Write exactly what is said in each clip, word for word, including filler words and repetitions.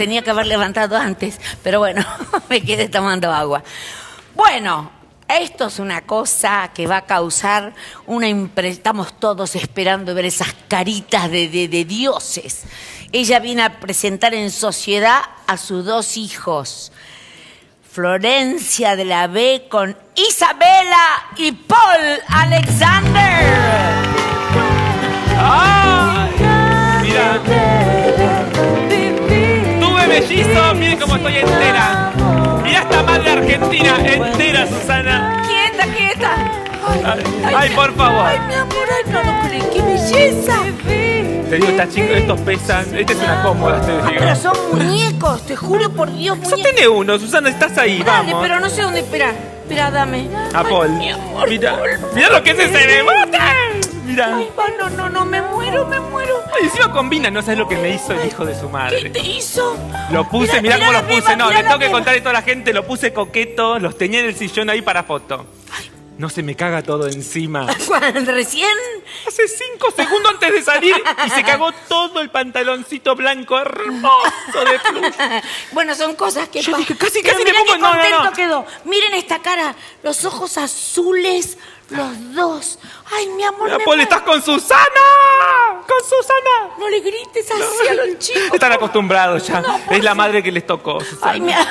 tenía que haber levantado antes, pero bueno, me quedé tomando agua. Bueno, esto es una cosa que va a causar una impresión. Estamos todos esperando ver esas caritas de, de, de dioses. Ella viene a presentar en sociedad a sus dos hijos. Florencia de la B con Isabela y Paul Alexander. ¡Ay! Mira. Tuve mellizo, miren cómo estoy entera. Mira esta madre argentina entera, Susana. Quieta, quieta. Ay, ay, ay, por favor. Ay, mi amor, ay, no lo creí. ¡Qué belleza! Te digo, estas chicos, estos pesan. Esta es una cómoda, te digo. Ah, pero son muñecos, te juro por Dios, muñecos. Sostiene uno, Susana, estás ahí, Dale, vamos. pero no sé dónde esperar. Espera, dame. A Paul. Ay, mi amor, mira, Paul. mira lo que es ese demote. Mira. Ay, no, no, no, me muero, me muero. Ay, encima combina, no sabes lo que me hizo el hijo de su madre. ¿Qué te hizo? Lo puse, mirá, Mirá, mirá cómo la lo puse. misma, No, mirá le la tengo que misma. contar a toda la gente, lo puse coqueto, los tenía en el sillón ahí para foto. No se me caga todo encima. ¿Cuándo? ¿Recién? Hace cinco segundos antes de salir y se cagó todo el pantaloncito blanco hermoso de plus. Bueno, son cosas que Yo pa- dije, casi, Pero casi le mirá pongo- qué no, no, contento no. quedó. Miren esta cara, los ojos azules, los dos. Ay, mi amor, Mira, me Paul, muero. estás con Susana. Con Susana. No le grites así a los chicos. Están acostumbrados ya. No, por es la favor. madre que les tocó, Susana. Ay, me...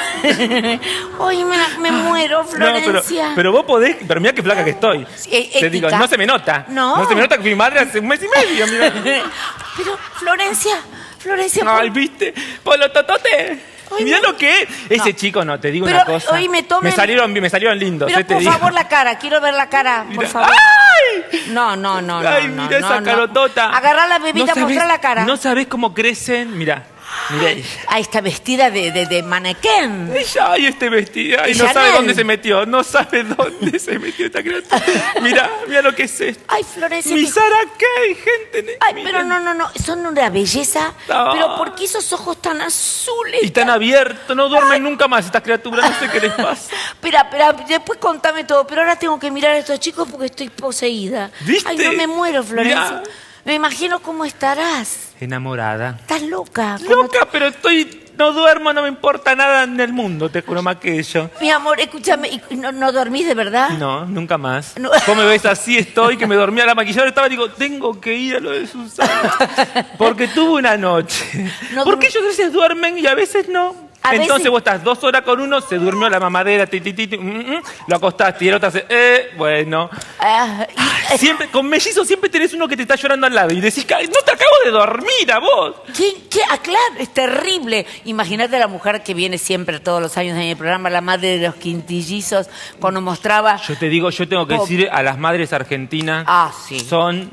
Ay, me, me muero, No, pero, Florencia. pero vos podés, pero mira qué flaca que estoy. Sí, eh, Te digo, ética. no se me nota. No. No se me nota que fui madre hace un mes y medio, mira. Pero, Florencia, Florencia... Ay, ¿viste? Polo Totote. Ay, Mirá no. lo que es. Ese No. chico, no, te digo Pero, una cosa. oye, me tomen- Me salieron, me salieron lindos, Pero eh, te por digo. favor la cara, quiero ver la cara, por Mira. favor. ¡Ay! No, no, no, no. Ay, no, mira no, esa no. carotota. Agarrá la bebita, No sabés- mostrá la cara. No sabés cómo crecen. Mira, mira ella. Ah, está vestida de, de, de manequén. Ella, ay, este vestido. Ay, ¿Y no sabe Chanel? dónde se metió. No sabe dónde se metió esta criatura. Mira, mira lo que es esto. Ay, Florencia. Mi te- Sara Kay, gente. Ay, miren. pero no, no, no. Son una belleza. No. Pero ¿por qué esos ojos tan azules? Y tan abiertos, no duermen nunca más estas criaturas. No sé qué les pasa. Espera, espera, después contame todo. Pero ahora tengo que mirar a estos chicos porque estoy poseída. ¿Viste? Ay, no me muero, Florencia. Mirá. Me imagino cómo estarás. Enamorada. Estás loca. ¿Cómo Loca, pero estoy. No duermo, no me importa nada en el mundo, te juro más que yo. Mi amor, escúchame, ¿y ¿no, no dormís de verdad? No, nunca más. No. Vos me ves así, estoy, que me dormía la maquilladora, estaba, digo, tengo que ir a lo de Susana. Porque tuve una noche. No Porque dur- ellos a veces duermen y a veces no. A Entonces veces- vos estás dos horas con uno, se durmió la mamadera, ti, ti, ti, ti, mm, mm, lo acostaste y el otro hace, eh, bueno. Ah, y- Siempre, con mellizos siempre tenés uno que te está llorando al lado y decís, "Ay, no te acabo de dormir a vos. ¿Qué? ¿Qué? Ah, claro, es terrible. Imagínate a la mujer que viene siempre todos los años en el programa, la madre de los quintillizos, cuando mostraba... Yo te digo, yo tengo que Pop. decir a las madres argentinas, Ah, sí. son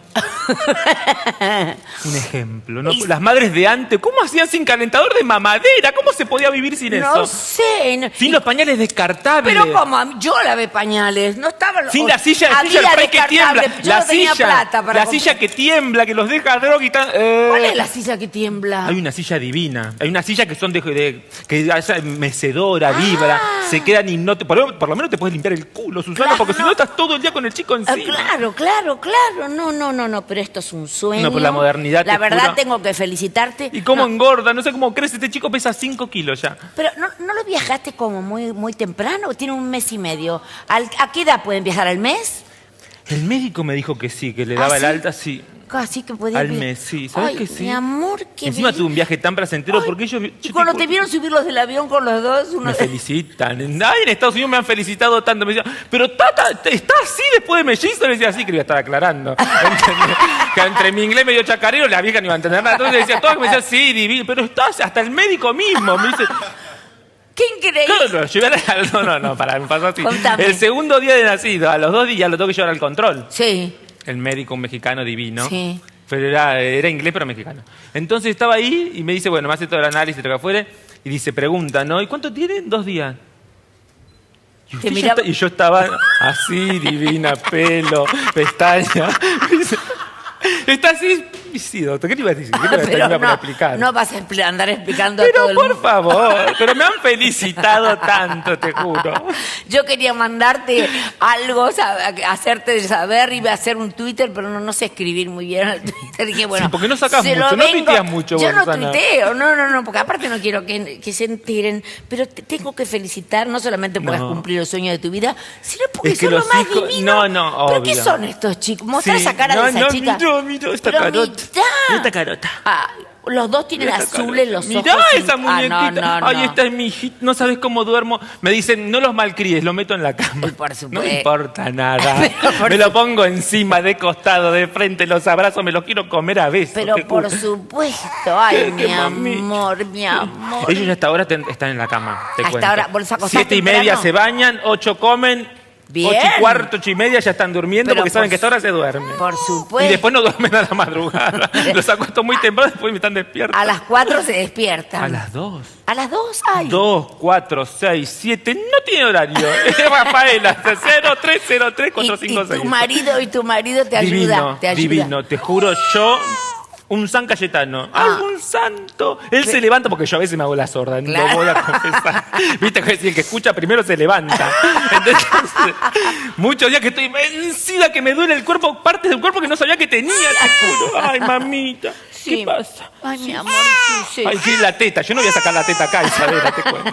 un ejemplo. ¿no? Y- Las madres de antes, ¿cómo hacían sin calentador de mamadera? ¿Cómo se podía vivir sin No eso? sé. no- Sin los pañales descartables. Pero como yo lavé pañales, no estaba... Sin la silla, la Había silla del rey que descartable, tiembla. yo La no tenía silla, plata para la comprar. silla que tiembla, que los deja droga y tan... eh. ¿Cuál es la silla que tiembla? Hay una silla divina. Hay una silla que son de, de- que haya mecedora, vibra, Ah. se quedan y no te, por, lo- por lo menos te puedes limpiar el culo, Susana, Claro, porque si no. no estás todo el día con el chico Ah, encima. claro, claro, claro. No, no, no, no, pero esto es un sueño. No, por la modernidad, La te verdad juro. tengo que felicitarte. Y cómo No, engorda, no sé cómo crece. Este chico pesa cinco kilos ya. pero ¿no, no lo viajaste como muy, muy temprano? Tiene un mes y medio. ¿Al- ¿A qué edad pueden viajar? ¿Al mes? El médico me dijo que sí, que le ¿Ah, daba el sí? alta, sí. Casi que podía Al vi- mes, sí. ¿Sabes Ay, que sí? mi amor, qué Encima bello. tuve un viaje tan placentero Ay, porque ellos... y yo cuando te- te vieron subirlos del avión con los dos, uno... Me felicitan. En- Ay, en Estados Unidos me han felicitado tanto. Me decían, pero Tata, ¿está así después de mellizo? Le decía así, que le iba a estar aclarando. ¿Entendés? Que entre mi inglés medio chacarero, la vieja no iba a entender nada. Entonces decía, todas me decían, sí, divino. Pero estás, hasta el médico mismo me dice... ¡Qué increíble! Claro, lo llevé al- No, no, no, para, me pasó así. Contame. El segundo día de nacido, a los dos días lo tengo que llevar al control. Sí, El médico, un mexicano divino. sí. Pero era, era inglés, pero mexicano. Entonces estaba ahí y me dice, bueno, me hace todo el análisis, lo que fuere. Y dice, pregunta, ¿no? ¿Y cuánto tiene? Dos días. Y, usted Te ya miraba- está- y yo estaba así, divina, pelo, pestaña. Está así, Sí, doctor, ¿qué le iba a decir? ¿Qué le iba a, Pero iba a no, explicar? no vas a expl- andar explicando a Pero todo el por mundo. favor, pero me han felicitado tanto, te juro. Yo quería mandarte algo, sab- hacerte saber, iba a hacer un Twitter, pero no, no sé escribir muy bien al Twitter. Dije, bueno, Sí, porque no sacás se lo mucho, no vengo- tuiteas mucho, Yo no Gonzalo. tuiteo, no, no, no, porque aparte no quiero que, que se enteren, pero te tengo que felicitar, no solamente porque has No. cumplido el sueño de tu vida, sino porque Es que son los lo más hijos- divino. no, no, ¿Pero qué obvio. son estos chicos? Mostrá Sí, esa cara no, de esa no, chica. mirá, mirá esta Pero carota. mirá. Mirá esta carota. Ah, los dos tienen Mirá esta azules carota. los ojos. Mirá y- esa Ah, muñequita. no, no, Ay, no. esta es mi hijita. No sabes cómo duermo. Me dicen, no los malcríes, lo meto en la cama. Y por supuesto. No me importa nada. Pero por Me lo pongo encima, de costado, de frente, los abrazo, me los quiero comer a besos. Pero te por juro. supuesto, ay, Qué mi mamita. amor, mi amor. Ellos ya hasta ahora ten- están en la cama, te Hasta cuento. ahora, ¿vos los acostás Siete y media temprano? se bañan, ocho comen, Bien. ocho y cuarto, ocho y media ya están durmiendo Pero porque saben por que a esta hora se duermen. Por Y supuesto. después no duermen a la madrugada. Los acuesto muy temprano, después me están despiertos. A las cuatro se despiertan. A las dos. ¿A las dos? Ay. Dos, cuatro, seis, siete, no tiene horario. Es Rafaela, cero tres cero tres cuatro Y, cinco y seis. tu marido y tu marido te ayuda. Divino, te ayuda. divino. Te juro, yo, un San Cayetano. Ah. ¡Algún santo! Él se levanta porque yo a veces me hago la sorda, Claro. lo voy a confesar. Viste que el que escucha primero se levanta. Entonces, muchos días que estoy vencida, que me duele el cuerpo, partes del cuerpo que no sabía que tenía, te juro. Ay, mamita, Sí. ¿qué pasa? Ay, mi amor, sí, sí. Ay, sí, la teta. Yo no voy a sacar la teta acá, Isabela, te cuento.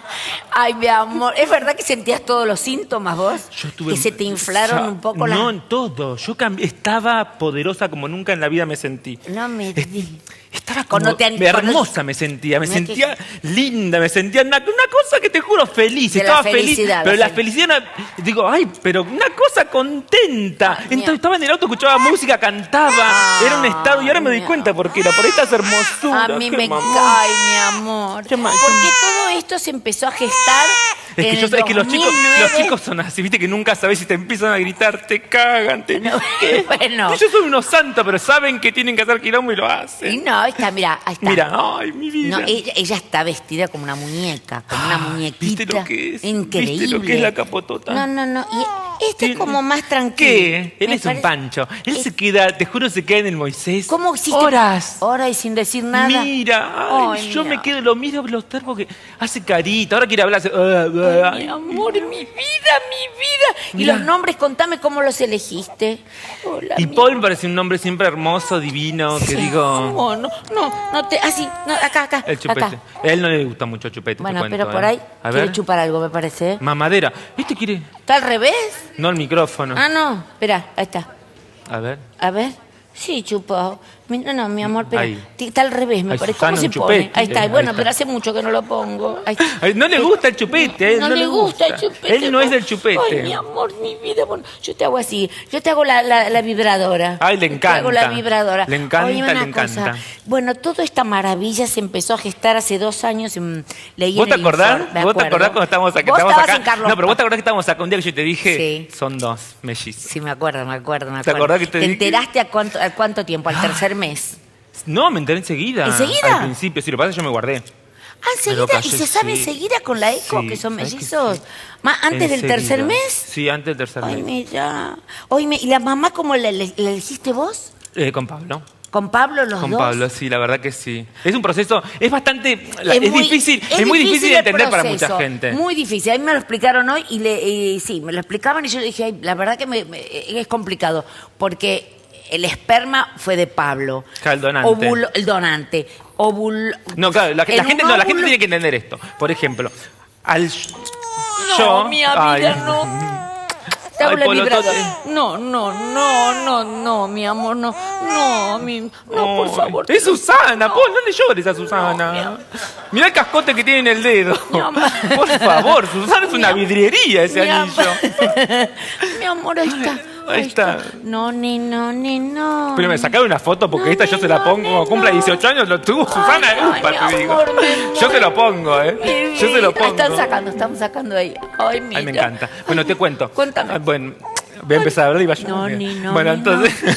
Ay, mi amor. ¿Es verdad que sentías todos los síntomas vos? Yo estuve- Que se te inflaron Ya, un poco No, las... en todo. Yo cambié, estaba poderosa como nunca en la vida me sentí. No me Est- di- Estaba como Cuando te han- hermosa cuando- me sentía, me Mira que- sentía linda, me sentía una, una cosa que te juro feliz, De la estaba feliz, felicidad, pero la la felicidad, no- digo, ay, pero una cosa contenta. Ay, Entonces mi- estaba en el auto, escuchaba música, cantaba, Ah, era un estado y ahora me doy mi cuenta por qué era, por estas hermosuras. A mí qué me mamón. cae, mi amor. Qué ma- Porque todo esto se empezó a gestar Es que, en yo, el es que los chicos, los dos mil nueve. chicos son así, viste que nunca sabes si te empiezan a gritar, te cagan, te... No, ¿Qué? bueno. Yo soy unos santos, pero saben que tienen que hacer quilombo y lo Y hacen. no, ahí está, mira, ahí está. Mira, ay, mi vida. No, ella, ella está vestida como una muñeca, como una Ah, muñequita. ¿viste lo que es? Increíble. ¿Viste lo que es la capotota? No, no, no. Y este es Tiene- como más tranquilo. ¿Qué? Él Me es un parece- pancho. Él es- se queda, te juro, se queda en el Moisés. ¿Cómo hiciste? Horas. Horas y sin decir nada. Mira, ay, Ay, yo mi me amor. quedo, lo miro los termos que hace carita, ahora quiere hablar, hace, "Ah, ah", Mi ay, amor, mi vida, mi vida. Y Mirá. los nombres, contame cómo los elegiste. Hola, Y mi- Paul me parece un nombre siempre hermoso, divino, que digo... No, no, no, no te. Así, no, acá, acá. El chupete. Acá. A él no le gusta mucho el chupete, te Bueno, cuento, pero por ¿eh? ahí A quiere ver. chupar algo, me parece. ¿eh? Mamadera. ¿Viste quiere? ¿Está al revés? No el micrófono. Ah, no. Espera, ahí está. A ver. A ver. Sí, chupó. Mi- No, no, mi amor, pero Ahí. está al revés, me Ay, parece. Susana, ¿Cómo se un pone? chupete. Ahí está. Ahí Bueno, está. pero hace mucho que no lo pongo. Ahí está. Ay, no le gusta el chupete, a él No, no le gusta el chupete. Él no es del chupete. Ay, mi amor, mi vida. Bueno, yo te hago así. Yo te hago la, la, la vibradora. Ay, le Yo Te hago la encanta. vibradora. Le encanta, Oye, una le cosa. encanta. Bueno, toda esta maravilla se empezó a gestar hace dos años. En, leí ¿Vos en te el acordás? informe, me ¿Vos te acuerdo. acordás cuando estábamos acá? Vos estábamos estabas acá? en Carlos No, pero vos te Paz. acordás que estábamos acá un día que yo te dije, Sí. son dos mellizos. Sí, me acuerdo, me acuerdo, me acuerdo. ¿Te acordás que te dije? enteraste a cuánto, a cuánto tiempo? Al tercer mes. No, me enteré enseguida. ¿Enseguida? Al principio, sí, lo que pasa es que yo me guardé. Ah, enseguida. Pero ¿Y callé, se sabe sí. enseguida con la eco Sí, que son ¿sabes que mellizos? sí? ¿Más antes del Enseguida. tercer mes? Sí, antes del tercer Ay, mes. mira. Oye, ¿y la mamá cómo la, la- la elegiste vos? Eh, con Pablo. ¿Con Pablo los Con dos? Pablo, sí, la verdad que sí. Es un proceso, es bastante, la- es, muy- difícil, es, muy difícil de el entender para proceso, mucha gente. Muy difícil. A mí me lo explicaron hoy y, le, y sí, me lo explicaban y yo dije, ay, la verdad que me- me- es complicado porque el esperma fue de Pablo. Claro, el donante. Óvulo- el donante. Ovul- No, claro, la, la en gente, un no, la gente óvulo- tiene que entender esto. Por ejemplo, al No, yo, mi vida, ay, no. Te hago Ay, la Polo, vibradora. Tote. No, no, no, no, no, mi amor, no. No, mi, no, por Ay, favor. Es Susana, No. Paul, no le llores a No, mi Susana. amor. Mirá el cascote que tiene en el dedo. Mi amor. Por favor, Susana es Mi una amor. vidriería ese Mi anillo. amor. Mi amor, ahí está. Ahí está. No, ni no, ni no. Pero me sacaron una foto porque No, esta yo se la no, pongo cuando no. cumpla dieciocho años, lo tuvo Susana, Ay, upa, mi te digo. amor, me Yo se lo muero. pongo, ¿eh? Mi Yo se lo vida. pongo. Están sacando, estamos sacando ahí. Ay, mira. Ay, me encanta. Bueno, te cuento. Cuéntame. Ah, Bueno, voy a empezar a hablar y vaya. No, ni no, Bueno, ni entonces.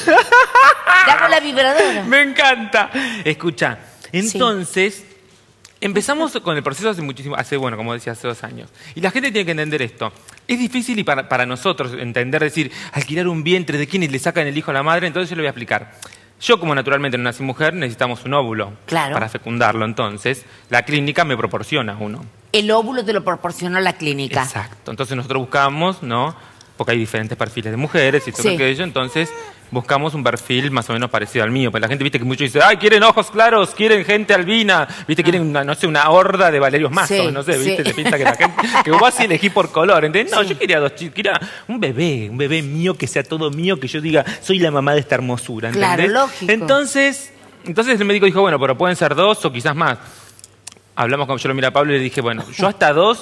Te hago la vibradora. Me encanta. Escucha, entonces empezamos con el proceso hace muchísimo, hace, bueno, como decía, hace dos años. Y la gente tiene que entender esto. Es difícil y para, para nosotros entender, decir, alquilar un vientre de quién y le sacan el hijo a la madre, entonces yo le voy a explicar. Yo, como naturalmente no nací mujer, necesitamos un óvulo Claro. para fecundarlo. Entonces, la clínica me proporciona uno. El óvulo te lo proporcionó la clínica. Exacto. Entonces nosotros buscamos, ¿no? Porque hay diferentes perfiles de mujeres y todo Sí. aquello. Entonces buscamos un perfil más o menos parecido al mío. Pero la gente, viste, que muchos dice, ay, quieren ojos claros, quieren gente albina, viste, quieren, una, no sé, una horda de Valerios Mazos, Sí, no sé, viste, sí. te piensa que la gente, que vos así elegís por color, ¿entendés? No, yo quería dos chicos, quería un bebé, un bebé mío, que sea todo mío, que yo diga, soy la mamá de esta hermosura, ¿entendés? Claro, lógico. Entonces, entonces el médico dijo, bueno, pero pueden ser dos o quizás más. Hablamos con yo lo miré a Pablo y le dije, bueno, yo hasta dos,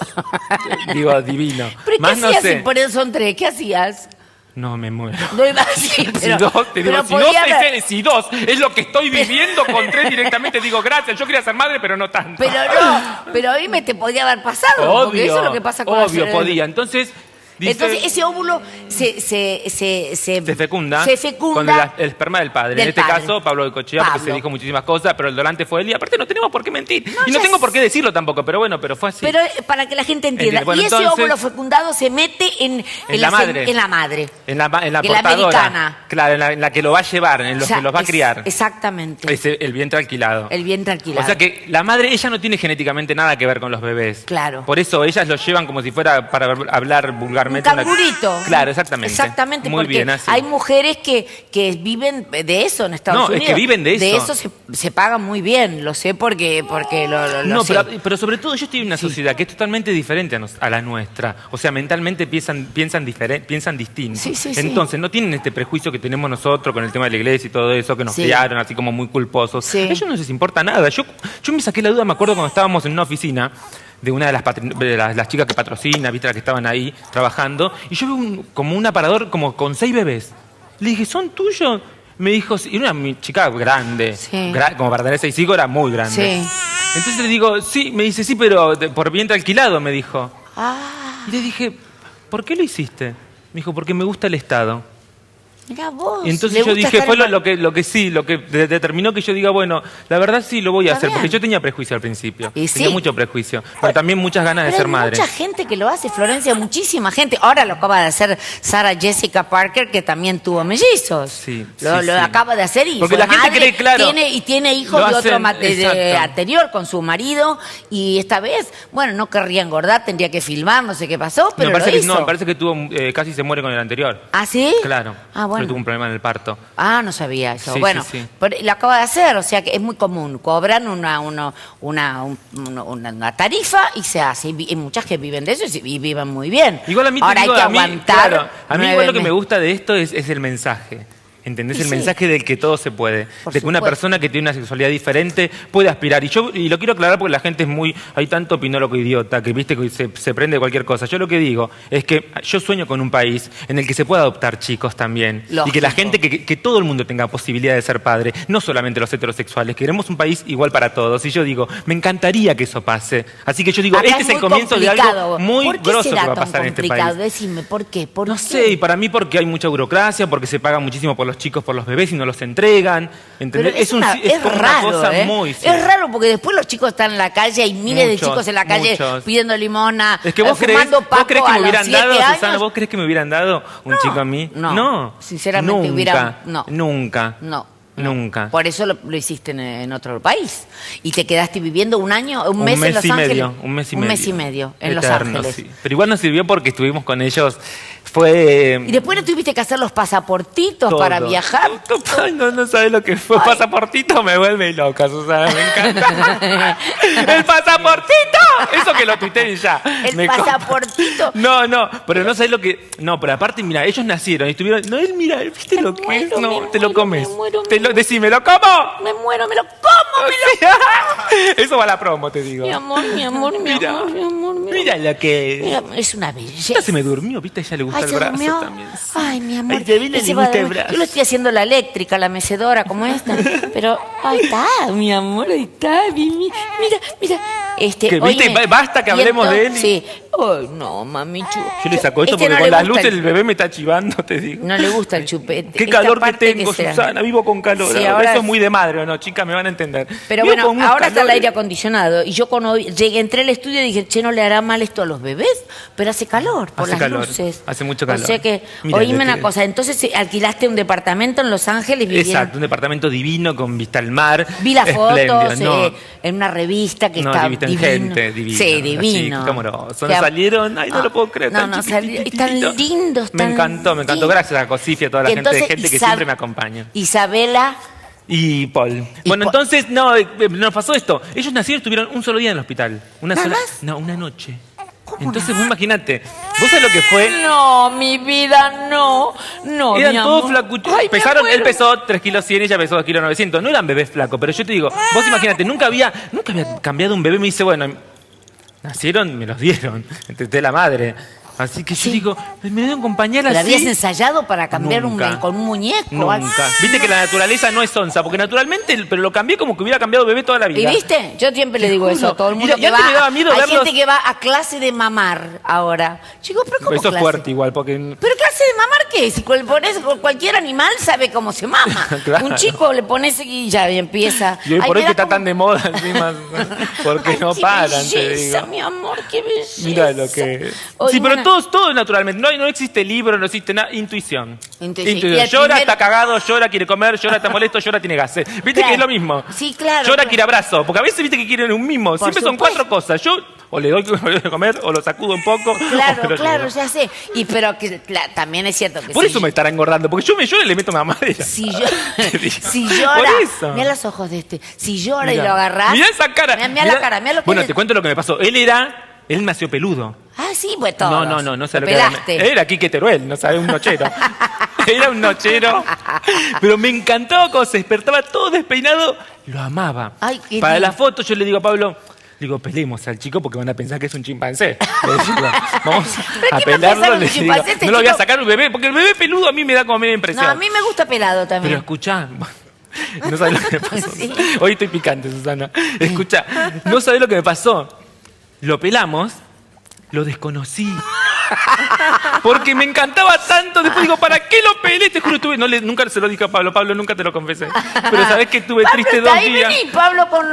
digo, divino. ¿Pero Más qué no hacías sé. si por eso son tres? ¿Qué hacías? No, me muero. No iba así, pero... si dos, te digo, pero si, no podía sé, haber- si dos es lo que estoy viviendo, con tres directamente digo gracias. Yo quería ser madre, pero no tanto. Pero no, pero a mí me te podía haber pasado, porque eso es lo que pasa con obvio, las- podía. Entonces, dice, Entonces ese óvulo se, se, se, se, se fecunda, se fecunda con el, el esperma del padre. del en este padre. caso, Pablo de Cochea, porque Pablo. se dijo muchísimas cosas, pero el donante fue él. Y aparte no tenemos por qué mentir. y ya no tengo sé. por qué decirlo tampoco, pero bueno, pero fue así. Pero eh, para que la gente entienda. Entiende. Bueno, y ese entonces- óvulo fecundado se mete en, En la sem- madre. En la madre. En la, en la En la portadora. americana. Claro, en la, en la que lo va a llevar, en los O sea, que los va a es- criar. Exactamente. Es el vientre alquilado. El vientre alquilado. O sea que la madre, ella no tiene genéticamente nada que ver con los bebés. Claro. Por eso ellas lo llevan como si fuera, para hablar Un vulgarmente. una- cangurito. Claro, exactamente. Exactamente, Muy porque bien, así. hay mujeres que, que viven de eso en Estados No, es Unidos. que viven de De eso. eso se, se paga muy bien, lo sé porque, porque lo, lo- lo No, sé. pero, pero sobre todo yo estoy en una sociedad que es totalmente diferente a, nos- a la nuestra. O sea, mentalmente piensan, piensan, diferen- piensan distinto. Sí, sí, sí. Entonces, no tienen este prejuicio que tenemos nosotros con el tema de la iglesia y todo eso, que nos Sí. criaron así como muy culposos. Sí. A ellos no les importa nada. Yo, yo me saqué la duda, me acuerdo cuando estábamos en una oficina de una de las, patri- de las, las chicas que patrocina, viste, las que estaban ahí trabajando, y yo vi un- como un aparador como con seis bebés. Le dije, ¿son tuyos? Me dijo, sí. Y una mi- chica grande, Sí. gra- como para tener seis hijos era muy grande. Sí. Entonces le digo, sí, me dice, sí, pero de- por vientre alquilado, me dijo. Ah, Y le dije, ¿por qué lo hiciste? Me dijo, porque me gusta el Estado. mira vos. Y entonces le yo gusta dije, estar fue en- lo, lo que, lo que sí, lo que de- determinó que yo diga, bueno, la verdad sí lo voy a Está hacer, bien. porque yo tenía prejuicio al principio. Y tenía sí. mucho prejuicio, pero también muchas ganas de Pero ser hay madre. mucha gente que lo hace, Florencia, muchísima gente. Ahora lo acaba de hacer Sarah Jessica Parker, que también tuvo mellizos. Sí, Lo, sí, lo sí. acaba de hacer y Porque fue la gente madre, cree, claro, tiene, y tiene hijos lo de otro hacen, ma- de- de- exacto. anterior con su marido. Y esta vez, bueno, no querría engordar, tendría que filmar, no sé qué pasó, pero me parece lo que, hizo. no, me parece que tuvo, eh, casi se muere con el anterior. ¿Ah, sí? Claro. Ah, bueno. Pero tuvo un problema en el parto. Ah, no sabía eso. Sí, bueno, sí, sí. pero lo acaba de hacer, o sea que es muy común. Cobran una, una, una, un- una- una tarifa y se hace. Y vi- y muchas que viven de eso y, se- y viven muy bien. Igual a mí te Ahora digo, hay que a mí, aguantar. claro, a mí nueve igual lo que me meses. gusta de esto es, es el mensaje. ¿Entendés? Y El sí. mensaje del que todo se puede. Por de que una supuesto. persona que tiene una sexualidad diferente puede aspirar. Y yo y lo quiero aclarar porque la gente es muy... Hay tanto opinólogo idiota que viste que se, se prende cualquier cosa. Yo lo que digo es que yo sueño con un país en el que se pueda adoptar chicos también. Lógico. Y que la gente, que, que todo el mundo tenga posibilidad de ser padre. No solamente los heterosexuales. Queremos un país igual para todos. Y yo digo, me encantaría que eso pase. Así que yo digo, Acá este es, el muy comienzo de algo complicado. muy ¿Por qué grosso que será va a tan pasar en este complicado? país. Decime, ¿por qué? ¿Por No qué? sé, y para mí porque hay mucha burocracia, porque se paga muchísimo por los chicos, por los bebés y no los entregan. Pero ¿Entendés? es, un- una- es es como raro, una cosa ¿eh? muy... sí. Es raro porque después los chicos están en la calle, hay miles de Muchos, chicos en la calle muchos. pidiendo limona, Es que vos eh, crees, fumando vos paco crees que a me los hubieran siete dado, años. Susana, vos crees que me hubieran dado un No, chico a mí? no. Sinceramente nunca, hubiera- no. Nunca. No. Nunca. Por eso lo, lo hiciste en, en otro país. Y te quedaste viviendo un año, un, Un mes, mes en Los y Ángeles. medio, un mes y un medio. mes y medio en Los Eterno, Ángeles. sí. Pero igual nos sirvió porque estuvimos con ellos. Fue... Y después no tuviste que hacer los pasaportitos todo. para viajar. Ay, no, no sabes lo que fue. Ay. Pasaportito me vuelve loca, Susana, me encanta. ¡El pasaportito! Eso que lo tuiteé y ya. El Me copa. pasaportito. No, no, pero no sabes lo que... No, pero aparte, mira, ellos nacieron y estuvieron... No, él, mira, ¿viste Me lo que es? muero, No, me te lo muero, comes. me muero, Te me lo, decime, ¿lo como? Me muero, me lo como, me lo Eso va a la promo, te digo. Mi amor, mi amor, mi Mira, amor, mi amor, mi amor. mira lo que... Mira, es una belleza. Ya se me durmió, ¿viste? A ella le gusta Ay, el ¿se brazo durmió? también. Ay, mi amor. Ay, Sabina Ese le va a gusta el dormir. brazo. Yo lo estoy haciendo la eléctrica, la mecedora, como esta. Pero ahí está, mi amor, ahí está. mi- mi- Mira, mira. Este, Que, ¿viste? óyeme, Basta que y hablemos de él y- Sí. Ay, no, mami. chu- Yo le saco esto Este porque no con le la gusta luz el- el bebé me está chivando, te digo. No le gusta el chupete. Qué Esta calor que parte tengo, sea. Susana. Vivo con calor. Sí, ahora. ahora Eso es- es muy de madre, ¿o no? Chicas, me van a entender. Pero Vivo bueno, con unos ahora te está el aire acondicionado. Y yo cuando llegué, entré al estudio y dije, che, ¿no le hará mal esto a los bebés? Pero hace calor por Hace las calor, luces. hace mucho calor. O sea que, Mira, oíme le- una cosa, entonces alquilaste un departamento en Los Ángeles, vivieron... Exacto, un departamento divino con vista al mar. Vi las espléndido. fotos No, eh, en una revista que no, está viste en divino. gente, divino. Sí, Así, divino. qué amoroso. Que- Nos salieron, ay, no Ah, lo puedo creer. No, tan no, salieron, chiquititito. están lindos, Me tan encantó, me encantó. lindos. Gracias a Cosifia, a toda la Y gente de entonces, gente que Isab- siempre me acompaña. Isabela, Y Paul. Y bueno, Paul. entonces, no, eh, eh, nos pasó esto. Ellos nacieron y estuvieron un solo día en el hospital. Una ¿Nada sola. más? No, una noche. Entonces, vos imagínate. ¿Vos sabés lo que fue? no, mi vida, no, no, Eran mi todos amor. flacuchos. Ay, me Pesaron, él muero. pesó tres kilos cien, ella pesó dos kilos novecientos. No eran bebés flacos, pero yo te digo, vos imagínate, nunca había, nunca había cambiado un bebé. Me dice, bueno, nacieron, me los dieron. Entre la madre. Así que yo Sí. digo, me dieron compañera ¿Pero así. habías ensayado para cambiar un, Nunca. con un muñeco? Nunca. Viste que la naturaleza no es onza, porque naturalmente, pero lo cambié como que hubiera cambiado bebé toda la ¿Y vida. viste? Yo siempre le digo juro. eso a todo el mundo Y- y que antes va. me daba miedo Hay verlos- gente que va a clase de mamar ahora. Chico, pero ¿cómo Eso es clase? fuerte igual, porque... ¿Pero clase de mamar qué? Si cual- pones cualquier animal sabe cómo se mama. Claro. Un chico le pones y ya y empieza. Y hoy Ay, por hoy me que da está como- tan de moda encima, porque Ay, no qué paran, te belleza, digo. mi amor, qué belleza. Mira lo que... Oye, Sí, pero una- todo, todo es naturalmente. No, hay- no existe libro, no existe nada. Intuición. Intuición. Y el Llora, primer- está cagado, llora, quiere comer, llora, está molesto, llora, tiene gases. ¿Viste Claro. que es lo mismo? Sí, claro, Llora, claro. quiere abrazo. Porque a veces viste que quieren un mismo. Siempre son supuesto. cuatro cosas. Yo o le doy de comer, o lo sacudo un poco. o me Claro, lo claro, llevo. ya sé. Y pero que cla- también es cierto que Por si eso me estará engordando. Porque yo me lloro y le meto mamadera. Si, yo, Te digo. si llora, Por eso. mira los ojos de este. Si llora y Mirá. lo agarrás. Mirá esa cara. Mira, mira Mirá- la cara, mira lo que Bueno, le- te cuento lo que me pasó. Él era... Él nació peludo. Ah, sí, pues todos. No, no, no, no sé Lo lo que era. pelaste. Era Quique Teruel, no sabes, un nochero. Era un nochero. Pero me encantaba cuando se despertaba todo despeinado. Lo amaba. Ay, qué Para lindo. la foto yo le digo a Pablo, digo, pelemos al chico porque van a pensar que es un chimpancé. Le digo, vamos ¿Pero a qué va a pelarlo. pensar un Le digo, chimpancé? Este no lo voy a chico- sacar un bebé, porque el bebé peludo a mí me da como media impresión. No, a mí me gusta pelado Pero también. escuchá, no sabes lo que me pasó. Sí. Hoy estoy picante, Susana. Escuchá, no sabes lo que me pasó. Lo pelamos, lo desconocí. Porque me encantaba tanto. Después digo, ¿para qué lo pelé? Te juro, estuve, no le- nunca se lo dije a Pablo. Pablo, nunca te lo confesé. Pero sabés que estuve Pablo triste está dos ahí, días. vení, Pablo, con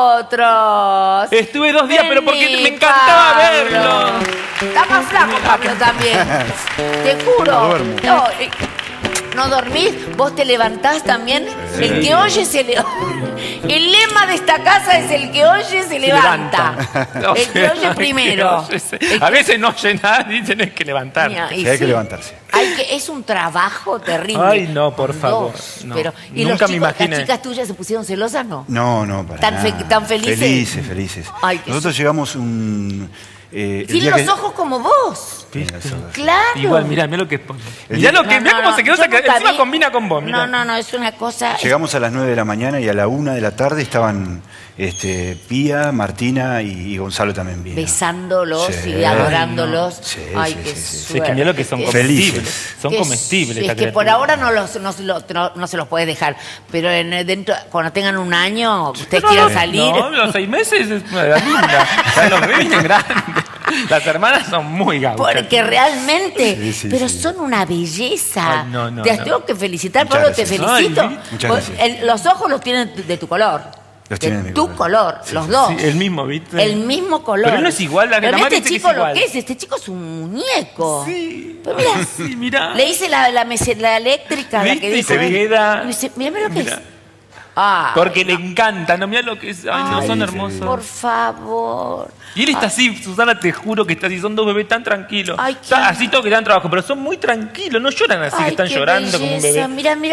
nosotros. Estuve dos días, pero porque Vení, me encantaba Pablo. verlo. Está más flaco, Pablo, también. Te juro. No duermo. No, eh, ¿no dormís? ¿Vos te levantás también? El que oye se le... El lema de esta casa es el que oye se, levanta. O El que sea, oye el primero. que oye se- El A que- veces no oye nada y tenés que levantar. Mira, y Sí, hay que sí. levantarse. Hay que, es un trabajo terrible. Ay, no, por Dios, favor, no. Pero, ¿y Nunca los me chicos, imaginé. las chicas tuyas se pusieron celosas, no? No, no, para ¿Tan fe- nada. tan felices? Felices, felices. Ay, que Nosotros llegamos un... eh, el Tienen día los que- ojos como vos. Tiene los ojos. Claro. Igual, mirá, mirá lo que es. El Mirá día- lo que, No, mirá no, cómo no, se quedó, yo se quedó- nunca encima vi- combina con vos, mirá. No, no, no, es una cosa... Llegamos a las nueve de la mañana y a la una de la tarde estaban este, Pía, Martina y, y Gonzalo también bien. Besándolos Sí. y adorándolos. Sí, Ay, sí, qué sí, sí. Sí, suerte. que mirá lo que son Qué- Felices. comestibles. Son qué comestibles. su- esta Es que por criatura. ahora no, los, no, se lo- no- no se los puede dejar. Pero en, dentro, cuando tengan un año, usted No, quiera no, salir... No, los seis meses es una edad linda. Ya los bebés vienen grandes. Las hermanas son muy gauchas. Porque realmente, Sí, sí, pero sí. son una belleza. Ay, no, no, te no. tengo que felicitar, Muchas Pablo, te gracias. felicito. Ay, muchas Vos- gracias. el- los ojos los tienen de tu color. Los tienen de mi tu color. color, Sí, los sí, dos. Sí, el mismo, ¿viste? El mismo color. Pero él no es igual, la- Pero la mira madre este dice que chico es lo igual. que es, este chico es un muñeco. Sí. Pero mira, Sí, mirá. le hice la, la, mese- la eléctrica, la ¿Viste? que Y dijo. se él. queda- Y dice, mira, mira lo que Mira. es. Ah, Porque le encanta, no mirá lo que es. Ay, no, Ay, son sí. hermosos. por favor. Y él está así, Susana, te juro que está así. Son dos bebés tan tranquilos. Ay, qué- Está así todo que dan trabajo, pero son muy tranquilos. No lloran así, que Ay, están qué llorando como un belleza. bebé. Mira, mira.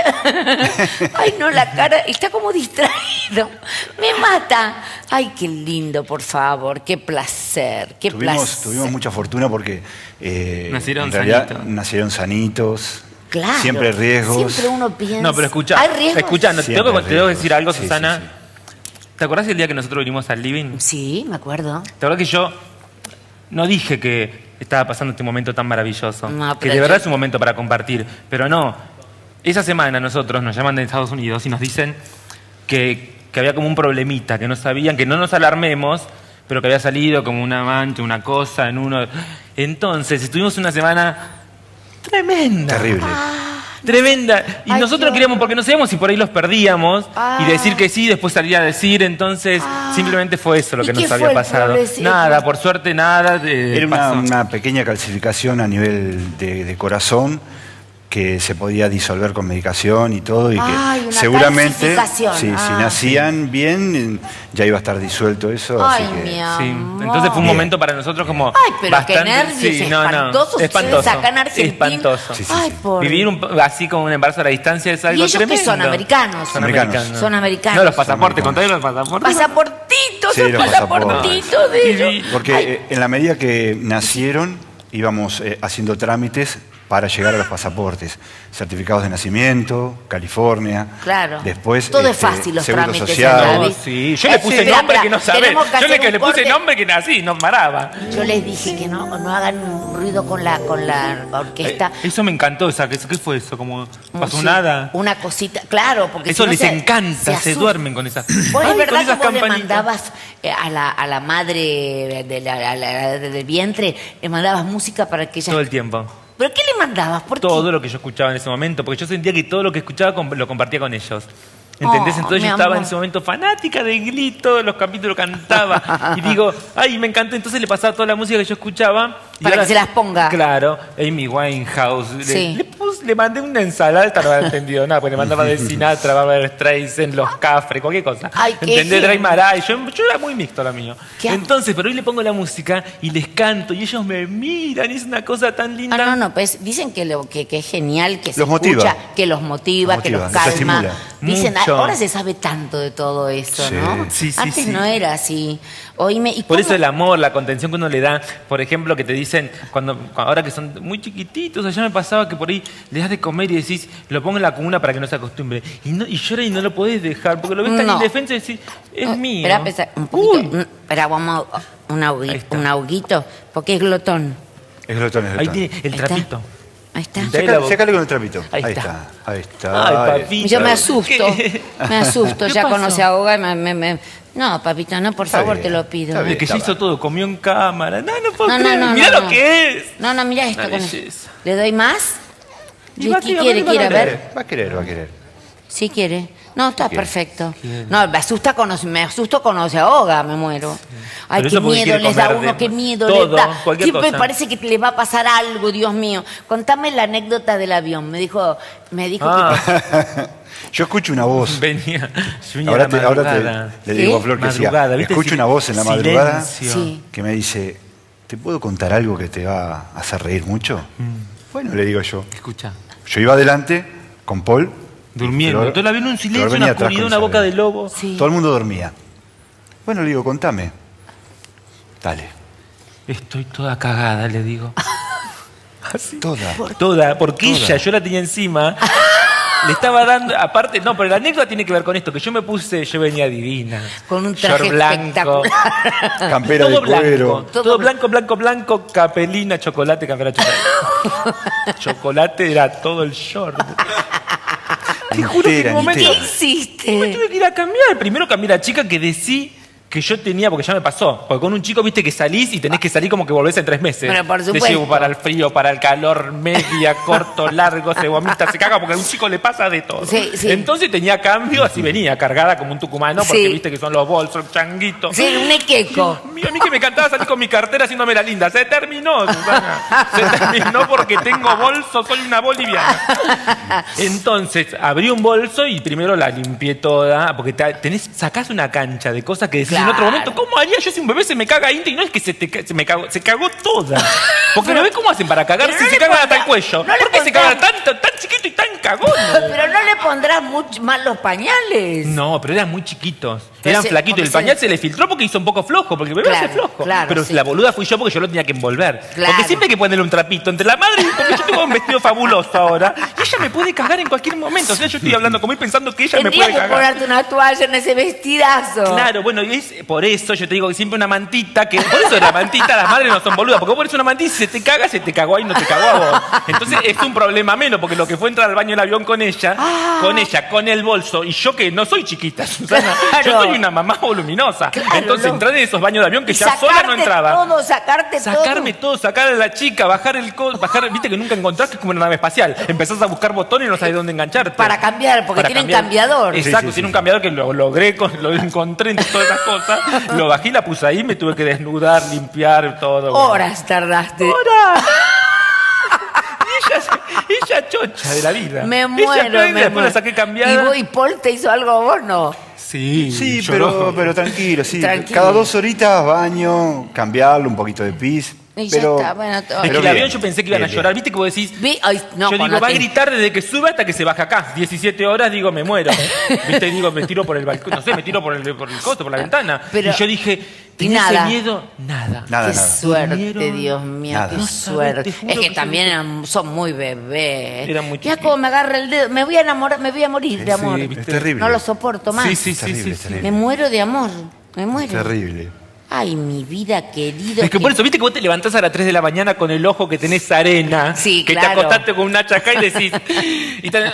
Ay, no, la cara está como distraído. Me mata. Ay, qué lindo, por favor. Qué placer, qué Tuvimos, placer. tuvimos mucha fortuna porque eh, Nacieron en realidad sanitos. nacieron sanitos. Claro. Siempre riesgos. Siempre uno piensa. No, pero escucha. ¿Hay riesgos? Escucha, no, te tengo, Siempre que, te tengo que riesgos. decir algo, Sí, Susana. sí, sí. ¿Te acordás el día que nosotros vinimos al living? Sí, me acuerdo. ¿Te acordás que yo no dije que estaba pasando este momento tan maravilloso? No, que pero de verdad yo- es un momento para compartir. Pero no. Esa semana nosotros nos llaman de Estados Unidos y nos dicen que, que había como un problemita, que no sabían, que no nos alarmemos, pero que había salido como una mancha, una cosa en uno. Entonces, estuvimos una semana tremenda. Terrible. Tremenda. Y Ay, nosotros qué queríamos, porque no sabíamos si por ahí los perdíamos. Ah. Y decir que sí, después salir a decir. Entonces, Ah. simplemente fue eso lo ¿Y que qué nos fue había el pasado. problema? Nada, por suerte, nada. eh, Era una, pasó. una pequeña calcificación a nivel de, de corazón que se podía disolver con medicación y todo, y que Ay, una seguramente, calcificación. sí, Ah. si nacían bien, ya iba a estar disuelto eso. Ay, así que, mi Sí. amor. Entonces fue un Bien. momento para nosotros como Ay, pero bastante, qué nervios, sí, no, no, espantosos espantoso, ustedes acá en Argentina. espantoso. Sí, sí, Ay, sí. por... Vivir un- así con un embarazo a la distancia es algo ¿Y ellos qué tremendo. son? ¿Americanos? Son Americanos. americanos. Son americanos. No, los pasaportes, Son contaron los pasaportes. Pasaportitos, Sí, son los pasaportitos de pasaportes. ellos. Porque Ay, eh, en la medida que nacieron, íbamos eh, haciendo trámites para llegar a los pasaportes. Certificados de nacimiento, California. Claro. Después, Todo es este, fácil, los Seguro trámites social. allá, No, ¿viste? sí, yo le Eh, puse espera, nombre espera, que no sabés. tenemos que Yo hacer le, que un le puse corte. nombre que nací, no paraba. Yo les dije que no, no hagan un ruido con la, con la orquesta. Eh, eso me encantó, esa, ¿qué, qué fue eso? ¿Como pasó Sí, nada? Una cosita, claro, porque Eso si no les se- encanta, se, asustan. duermen con esas. Vos Ay, es verdad con que esas vos le campanitas. mandabas eh, a la, a la madre de la- a la- del vientre, le mandabas música para que ella... Todo el tiempo. ¿Pero qué le mandabas? ¿Por qué? Todo lo que yo escuchaba en ese momento, porque yo sentía que todo lo que escuchaba com- lo compartía con ellos. ¿Entendés? Oh, Entonces mi yo estaba amor. en ese momento fanática de Glee, todos los capítulos cantaba. Y digo, ay, me encantó. Entonces le pasaba toda la música que yo escuchaba. y Para ahora- que se las ponga. Claro, Amy Winehouse. Le- Sí. Le, pus- le mandé una ensalada, esta no había entendido nada, porque le mandaba de Sinatra, Barbara Streisand, Los Cafres, cualquier cosa. Ay, qué ¿Entendés? Dry genio. Maray. Yo, yo era muy mixto lo mío. Qué am- Entonces, pero hoy le pongo la música y les canto y ellos me miran y es una cosa tan linda. Ah, no, no, pues dicen que, lo, que, que es genial, que se Los motiva. escucha, que los motiva, Los que motiva, los los calma. estimula. Dicen, Mucho. ahora se sabe tanto de todo eso, Sí. ¿no? Sí, sí, Antes sí. no era así. Oíme, ¿y Por cómo? eso el amor, la contención que uno le da, por ejemplo, que te dicen, cuando ahora que son muy chiquititos, allá me pasaba que por ahí le das de comer y decís, lo pongo en la cuna para que no se acostumbre. Y, no, y llora y no lo podés dejar, porque lo ves tan No. indefenso y decís, es Oh, mío. Espera, espera, un poquito. Uy. Mm, Espera, vamos a un, Ahí augui- está. un auguito, porque es glotón. Es glotón, es Ahí glotón. tiene el Ahí está. trapito. Ahí está. Ahí Sácale, la- sácale con el trapito. Ahí Ahí, está. está. Ahí está. Ay, Ahí papi. Yo me ¿Sabes asusto, qué? me asusto, ¿Qué ya pasó? cuando se ahoga, me, me- me- no, papito, no, por Está favor, bien, te lo pido. está bien. El que ya hizo todo, comió en cámara. No, no puedo No, no, creer. no, Mirá no, lo no. que es. No, no, mira esto. Una con- belleza. ¿Le doy más? Y va a ¿Qué querer, quiere? va a ¿Quiere querer. ver? Va a querer, va a querer. Sí quiere. No, está Quiere. perfecto. No, me asusta cuando se- me asusto cuando se ahoga, me muero. Ay, Pero qué eso porque miedo quiere les da a comer uno, de- qué miedo todo, les da. cualquier Siempre cosa. parece que le va a pasar algo, Dios mío. Contame la anécdota del avión. Me dijo, me dijo Ah, Yo escucho una voz. venía. Yo venía Ahora, a te, la ahora madrugada. te, le digo ¿Qué? a Flor que decía, Madrugada, ¿viste? escucho Sil- una voz en la madrugada silencio. Sí. que me dice, ¿te puedo contar algo que te va a hacer reír mucho? Mm. Bueno, le digo yo. Escucha. Yo iba adelante con Paul. Durmiendo. Flor- Todo el avión en un Flor silencio, venía una atrás oscuridad, con una boca Isabel. de lobo. Sí. Todo el mundo dormía. Bueno, le digo, contame. Dale. Estoy toda cagada, le digo. Así. Toda. Toda, porque Toda. ella, yo la tenía encima. Le estaba dando, aparte, no, pero la anécdota tiene que ver con esto, que yo me puse, yo venía divina. Con un traje Short blanco. Campera todo de blanco, cuero. todo, Todo blanco, blanco, blanco, capelina, chocolate, campera chocolate. Chocolate era todo el short. Te juro que en Entera, un momento ¿Qué entera. me hiciste? tuve que ir a cambiar. Primero cambié a la chica que decí que yo tenía, porque ya me pasó. Porque con un chico, viste, que salís y tenés que salir como que volvés en tres meses. Pero por Te supuesto. llevo para el frío, para el calor, media, corto, largo, se vomita, se caga, porque a un chico le pasa de todo. Sí, sí. Entonces tenía cambio, así venía, cargada como un tucumano, porque Sí. viste que son los bolsos, changuitos. Sí, un equeco. Mío, a mí que me encantaba salir con mi cartera haciéndome la linda. Se terminó, Susana. Se terminó porque tengo bolso, soy una boliviana. Entonces, abrí un bolso y primero la limpié toda, porque te- tenés, sacás una cancha de cosas que decís en Claro. otro momento. ¿Cómo haría yo si un bebé se me caga Inti? Y no es que se, te, ca- se me cagó, se cagó toda. Porque no ves cómo hacen para cagar Pero si no se le cagan pondrá- hasta el cuello. no le ¿Por qué se pondrá- cagan tanto, tan chiquito y tan cagón? Pero no le pondrás mucho más los pañales. No, pero eran muy chiquitos. Pero Eran se- flaquitos. porque El pañal se- se le filtró porque hizo un poco flojo, porque el bebé Claro, hace flojo. claro, pero sí. la boluda fui yo porque yo lo tenía que envolver. Claro. Porque siempre hay que ponerle un trapito entre la madre y porque yo tengo un vestido fabuloso ahora. Y ella me puede cagar en cualquier momento. O sea, yo estoy hablando con él pensando que ella me Tendrías puede que cagar. ponerte una toalla en ese vestidazo. Claro, bueno, y es por eso yo te digo que siempre una mantita, que por eso la mantita, las madres no son boludas, porque vos pones una mantita y si se te caga, se te cagó ahí, no te cagó a vos. Entonces es un problema menos, porque lo que fue entrar al baño del avión con ella, Ah. con ella, con el bolso, y yo que no soy chiquita, Susana, yo Claro. estoy soy una mamá voluminosa. Claro, Entonces no. entrar en esos baños de avión que Y ya sola no sacarte entraba. todo, sacarte Sacarme todo. todo, sacar a la chica, bajar el co bajar, viste que nunca encontrás, que es como una nave espacial. Empezás a buscar botones y no sabes dónde engancharte. Para cambiar, porque Para tienen cambiar. cambiador. Exacto, Sí, sí, tiene sí. un cambiador que lo logré, con- lo encontré entre todas esas cosas. Lo bajé y la puse ahí, me tuve que desnudar, limpiar, todo. Horas tardaste. ¡Horas! Y ella, ella chocha de la vida. Me Ella muero, prende, me después muero. la saqué ¿Y, cambiada. vos, ¿Y Paul te hizo algo a vos? No. Sí, Sí, lloró. pero, pero tranquilo, sí. Tranquilo. Cada dos horitas baño, cambiarlo, un poquito de pis. Y ya pero, está, bueno, todo. Es que pero el bien, avión yo pensé que iban a bien, llorar. bien. ¿Viste que vos decís? Vi- ay, no, yo cuando digo, va a te- gritar desde que sube hasta que se baja acá. diecisiete horas, digo, me muero. ¿Viste? Digo, me tiro por el balcón, no sé, me tiro por el, por el costo, por la ventana. Pero- y yo dije, ¿tenía nada. ese miedo? Nada. Nada, Qué nada. suerte, Durmieron. Dios mío, Nada. qué No sabés, suerte. te juro Es que que también sí. eran- son muy bebés. Eran muy Mira chiquitos. cómo me agarra el dedo. Me voy a enamorar, me voy a morir de Sí, amor. ¿viste? Es terrible. No lo soporto más. Sí, sí, sí, Terrible, sí, sí. terrible. Me muero de amor. Me muero. Terrible. Ay, mi vida querido. Es que por eso, viste que vos te levantás a las tres de la mañana con el ojo que tenés arena. Sí, que claro. te acostaste con una chaca y decís. Y, te,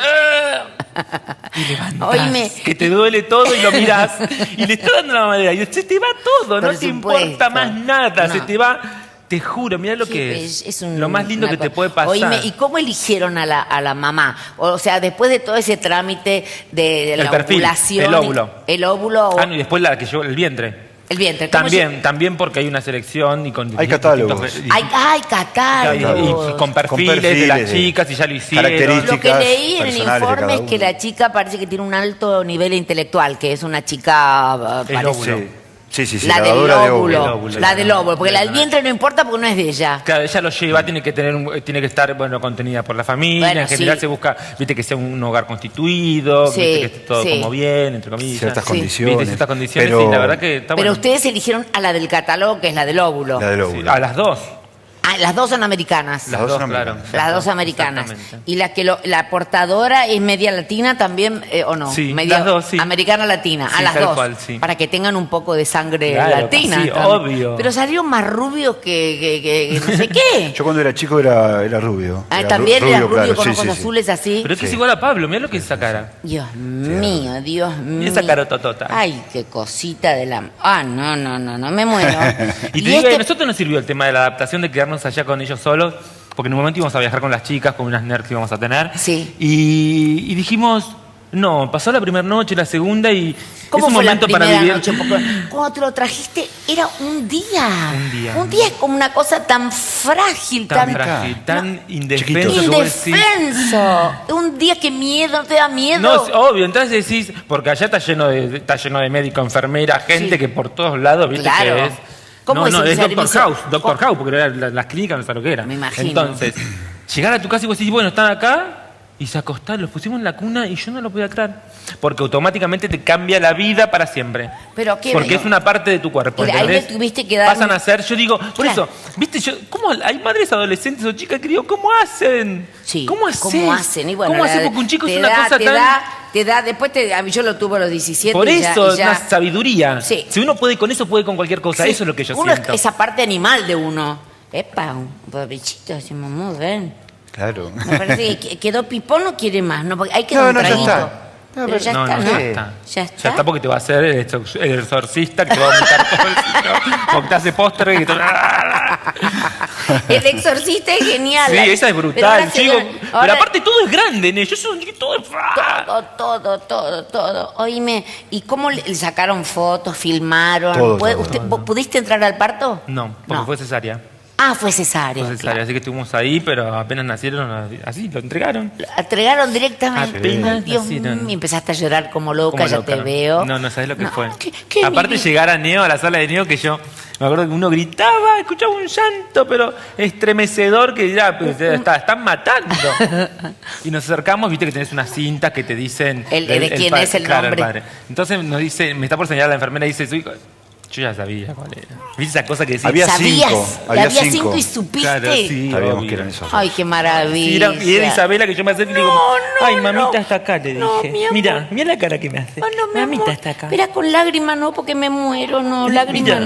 ¡ah! Y levantás. Oíme. Que te duele todo y lo mirás. Y le estás dando la madera. Y se te va todo, no Por te supuesto. importa más nada. No. Se te va. Te juro, mirá lo Sí, que es. es un- lo más lindo una que te cosa. puede pasar. Oíme, ¿y cómo eligieron a la, a la mamá? O sea, después de todo ese trámite de, de la El perfil, ovulación. el óvulo. El óvulo o Ah, no, y después la que llevó el vientre. el vientre. ¿Cómo También, también porque hay una selección y con Hay distintos- catálogos. se- Ay, ay, y- catálogos. y con perfiles, Con perfiles de las de chicas y ya lo hicieron. características. Lo que leí en el personales de informe cada es que uno. la chica parece que tiene un alto nivel intelectual, que es una chica... uh, El parece- óvulo. Sí, sí, sí, sí, la, del dadora de óvulo, El óvulo, la del óvulo, porque la del Claro. vientre no importa porque no es de ella. Claro, ella lo lleva, tiene que tener, un- tiene que estar, bueno, contenida por la familia. Bueno, en general sí. se busca, viste, que sea un hogar constituido, Sí, viste, que esté todo sí. como bien, entre comillas. Ciertas Sí. condiciones. Viste, ciertas condiciones, pero sí, la verdad que está Pero bueno. ustedes eligieron a la del catálogo, que es la del óvulo. La del Sí, óvulo. a las dos. Ah, las dos son americanas. Las dos son claro. americanas. Las dos americanas. Exactamente. Y la que lo- la portadora es media latina también, eh, ¿o no? Sí, media las dos, sí. americana latina, a Sí, las tal dos. cual, sí. Para que tengan un poco de sangre Claro, latina. sí, también. obvio. Pero salieron más rubios que, que- que- que no sé qué. Yo cuando era chico era, era rubio. Ah, Era también ru- era rubio claro, con sí, ojos sí, sí. azules así. Pero es que es Sí. igual a Pablo, mira lo que es esa cara. Dios mío, Dios mío. esa carototota. Ay, qué cosita de la... Ah, no, no, no, no, me muero. Y te digo, este- a nosotros nos sirvió el tema de la adaptación, de quedarnos allá con ellos solos, porque en un momento íbamos a viajar con las chicas, con unas nerds que íbamos a tener. Sí. Y, y dijimos, no, pasó la primera noche, la segunda, y ¿Cómo es un fue momento la para primera vivir. noche? Porque cuando te lo trajiste era un día. Un día. Un día es como una cosa tan frágil, tan, Tan frágil, tan no, indefenso chiquito. que vos decís. indefenso. Un día que miedo, ¿no te da miedo? No, es obvio, entonces decís, porque allá está lleno de, está lleno de médico, enfermera, gente Sí. que por todos lados, viste Claro. que es. ¿Cómo no, es no, el es Doctor servicio? House, Doctor ¿Cómo? House, porque era la- las clínicas no sé lo que era. Me imagino. Entonces, llegar a tu casa y vos decís, bueno, están acá, y se acostaron, los pusimos en la cuna y yo no lo podía creer. Porque automáticamente te cambia la vida para siempre. Pero qué Porque bueno. es una parte de tu cuerpo. Ahí le ¿entendés? tuviste que dar Pasan un- a ser, yo digo, por Claro. eso, viste, yo, ¿cómo hay madres adolescentes o chicas que digo, ¿cómo hacen? Sí. ¿Cómo haces? ¿Cómo hacen? Y bueno, ¿Cómo la- haces? Porque un chico te es una da, cosa te tan. Da, te da, después te, a mí yo lo tuve a los diecisiete. Por y ya- eso, y ya- una sabiduría. Sí. Si uno puede con eso, puede con cualquier cosa. Sí. Eso es lo que yo uno es siento. esa parte animal de uno. Epa, un pobrecito, así, mamá, ven. Claro. Me parece que quedó pipón, no quiere más, ¿no? Porque hay que No, dar un no, ya traguito. está. No, Pero pero- ya no, está, no, ¿no? ya está. Ya está. Ya está porque te va a hacer el, exor- el exorcista que te va a vomitar todo el sitio. Porque te hace postre y te... El exorcista es genial. Sí, esa es Pero brutal. ahora se chico. ven- Pero ahora- aparte todo es grande, ¿no? Yo soy un chiquito de... Todo, todo, todo, todo. Oíme, ¿y cómo le le sacaron fotos, filmaron? Todo, ¿Puede- todo, usted, todo. ¿vos ¿Pudiste entrar al parto? No, porque No. fue cesárea. Ah, fue cesárea. Fue cesárea, así que estuvimos ahí, pero apenas nacieron, así, lo entregaron. claro. Entregaron directamente. Apenas Ay, Dios nacieron. mío, empezaste a llorar como loca, Como ya loca. te veo. No, no sabes lo que No, fue. ¿qué- qué Aparte mi- llegar a Neo, a la sala de Neo, que yo me acuerdo que uno gritaba, escuchaba un llanto, pero estremecedor que ya pues, ya está, están matando. Y nos acercamos, viste que tenés unas cintas que te dicen El- de quién pa- es el claro, nombre. padre. Entonces nos dice, me está por señalar la enfermera y dice, su hijo. Yo ya sabía cuál era. ¿Viste esa cosa que decís? Había ¿Sabías? cinco, Y había había cinco. cinco y supiste. Claro, sí, Sabíamos obvio. que eran esos. Ay, qué Y maravilla. era, y era Isabela que yo me acerco y le digo, No, no, ay, mamita no. está acá, le No, dije. mi amor. Mira, mira la cara que me hace. Oh, no, mi mamita amor. está acá. Espera, con lágrimas no, porque me muero, no, lágrimas Mira. no.